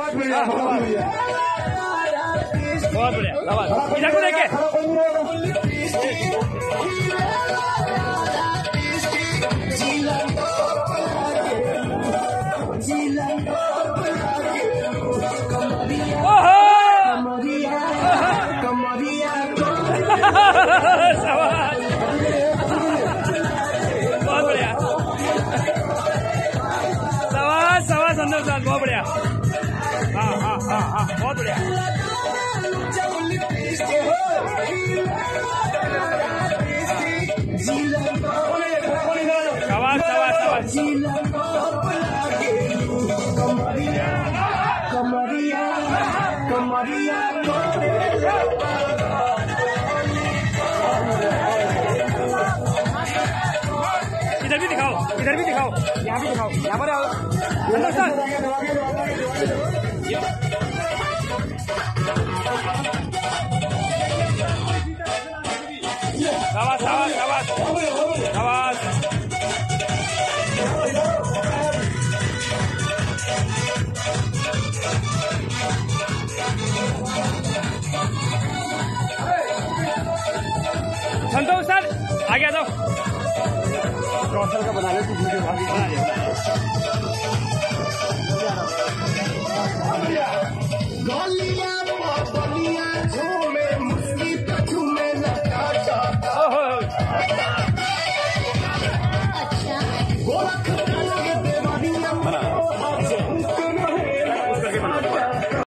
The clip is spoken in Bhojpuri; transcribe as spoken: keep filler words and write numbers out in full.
बहुत बढ़िया, इधर को देखे। बहुत बढ़िया, सवाल सवाल संदर्भ साहब बहुत बढ़िया। हाँ हाँ हाँ हाँ बहुत बढ़िया। सवाल सवाल सवाल कमरिया कमरिया इधर भी दिखाओ, इधर भी दिखाओ, यहाँ भी दिखाओ, यहाँ पर आओ। शाबाश शाबाश शाबाश शाबाश। संतोष सर आगे आ जाओ। कौशल का बना ले तू वीडियो आगे बना ले।